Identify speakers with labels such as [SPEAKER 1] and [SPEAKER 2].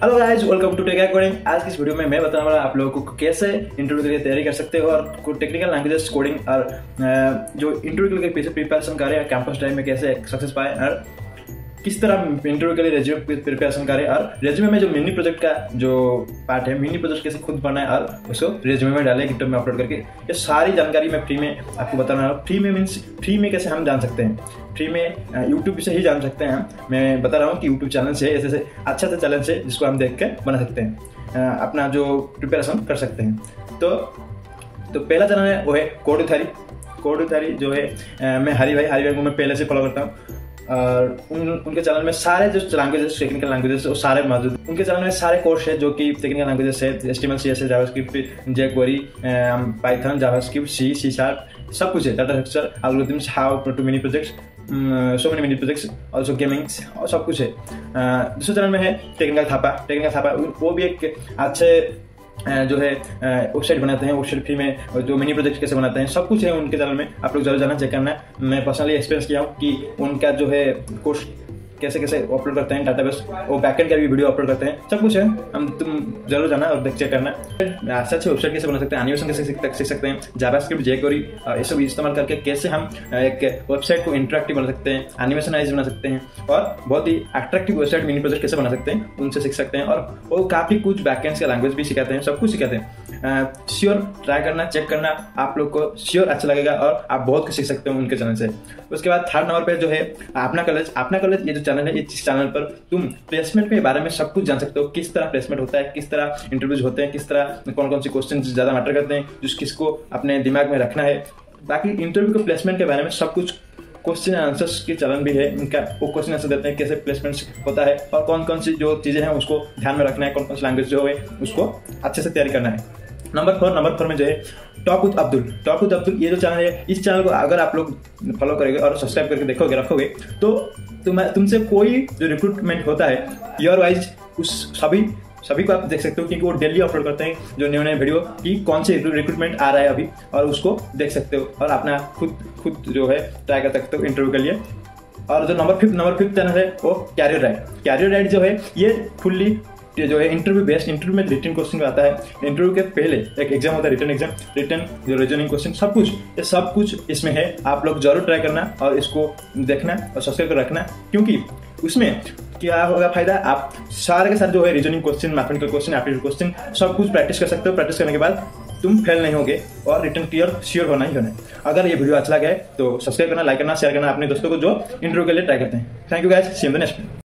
[SPEAKER 1] Hello guys, welcome to tech coding. आज की इस वीडियो में मैं बताने वाला आप लोगों को कैसे इंटरव्यू के लिए तैयारी कर सकते हो और टेक्निकल लैंग्वेजेस कोडिंग और जो इंटरव्यू के लिए पीछे प्रिपरेशन कर रहे हैं कैंपस टाइम में कैसे सक्सेस पाए और किस तरह इंटरव्यू के लिए रेज्यूमे प्रिपरेशन करें और रेज्यूमे में जो मिनी प्रोजेक्ट का जो पार्ट है मिनी प्रोजेक्ट कैसे खुद बनाए और उसको रेज्यूमे में डालें गिटहब में अपलोड करके। ये सारी जानकारी मैं फ्री में आपको बताना रहा हूँ। फ्री में मीन्स फ्री में कैसे हम जान सकते हैं, फ्री में यूट्यूब से ही जान सकते हैं। मैं बता रहा हूँ कि यूट्यूब चैनल से ऐसे अच्छा सा चैनल से जिसको हम देख कर बना सकते हैं, अपना जो प्रिपरेशन कर सकते हैं। तो पहला चैनल है वो है कोडुथारी जो है मैं हरी भाई को मैं पहले से फॉलो करता हूँ और उनके चैनल में सारे जो लैंग्वेजेस टेक्निकल लैंग्वेजेस वो सारे मौजूद। उनके चैनल में सारे कोर्स है जो कि टेक्निकल लैंग्वेजेस है, HTML CSS JavaScript jQuery Python JavaScript C#, सब कुछ है। Data structure algorithms how to mini projects, so many mini projects also gamings और सब कुछ है। दूसरे चैनल में है टेक्निकल थापा वो भी एक अच्छे जो है वेबसाइट बनाते हैं। वेबसाइट फ्री में जो मिनी प्रोजेक्ट कैसे बनाते हैं सब कुछ है उनके चैनल में, आप लोग जरूर जाना चेक करना। मैं पर्सनली एक्सपीरियंस किया हूँ कि उनका जो है कोर्स कैसे अपलोड करते हैं, डाटाबेस वो बैकएंड का भी वीडियो अपलोड करते हैं, सब कुछ है। तुम जरूर जाना और चेक करना। अच्छे अच्छे वेबसाइट कैसे बना सकते हैं, एनिमेशन कैसे सीख सकते हैं, जावास्क्रिप्ट jQuery ये सब इस्तेमाल करके कैसे हम एक वेबसाइट को इंटरेक्टिव बना सकते हैं, एनिमेशनाइज बना सकते हैं और बहुत ही अट्रैक्टिव वेबसाइट मिनी प्रोजेक्ट कैसे बना सकते हैं उनसे सीख सकते हैं। और वो काफ़ी कुछ बैकएंड का लैंग्वेज भी सिखाते हैं, सब कुछ सिखाते हैं। श्योर ट्राई करना, चेक करना, आप लोग को श्योर अच्छा लगेगा और आप बहुत कुछ सीख सकते हो उनके चैनल से। उसके बाद थर्ड नंबर पर जो है अपना कॉलेज ये जो चैनल है, इस चैनल पर तुम प्लेसमेंट के बारे में सब कुछ जान सकते हो। किस तरह प्लेसमेंट होता है, किस तरह इंटरव्यूज होते हैं, किस तरह कौन कौन सी क्वेश्चन ज्यादा मैटर करते हैं, जिस किसको अपने दिमाग में रखना है। बाकी इंटरव्यू के प्लेसमेंट के बारे में सब कुछ क्वेश्चन आंसर्स के चलन भी है उनका, वो क्वेश्चन आंसर देते हैं कैसे प्लेसमेंट होता है और कौन कौन सी जो चीजें हैं उसको ध्यान में रखना है, कौन कौन सी लैंग्वेज जो है उसको अच्छे से तैयारी करना है। नंबर 4 में जो है टॉक विद अब्दुल ये जो चैनल है, इस चैनल को अगर आप लोग फॉलो करेंगे और सब्सक्राइब करके रखोगे तो तुमसे कोई जो रिक्रूटमेंट होता है ईयर वाइज उस सभी को आप देख सकते हो, क्योंकि वो डेली अपलोड करते हैं जो नए वीडियो कि कौन से रिक्रूटमेंट आ रहा है अभी, और उसको देख सकते हो और अपना खुद जो है ट्राई कर सकते हो इंटरव्यू के लिए। और जो नंबर 5 चैनल है वो कैरियर राइट जो है ये फुल्ली जो है इंटरव्यू बेस्ड, इंटरव्यू में रिटन क्वेश्चन आता है। इंटरव्यू के पहले एक एग्जाम होता है, रिटन जो रीजनिंग क्वेश्चन सब कुछ इसमें है। आप लोग जरूर ट्राई करना और इसको देखना और सब्सक्राइब कर रखना, क्योंकि उसमें क्या होगा फायदा, आप सारे के साथ जो है reasoning question, mathematical question, aptitude question सब कुछ प्रैक्टिस कर सकते हो। प्रैक्टिस करने के बाद तुम फेल नहीं होगे और रिटर्न क्लियर श्योर होना ही होना है। अगर ये वीडियो अच्छा लगा है तो सब्सक्राइब करना, लाइक करना, शेयर करना अपने दोस्तों को जो इंटरव्यू के लिए ट्राई करते हैं। Thank you guys, see you in the next.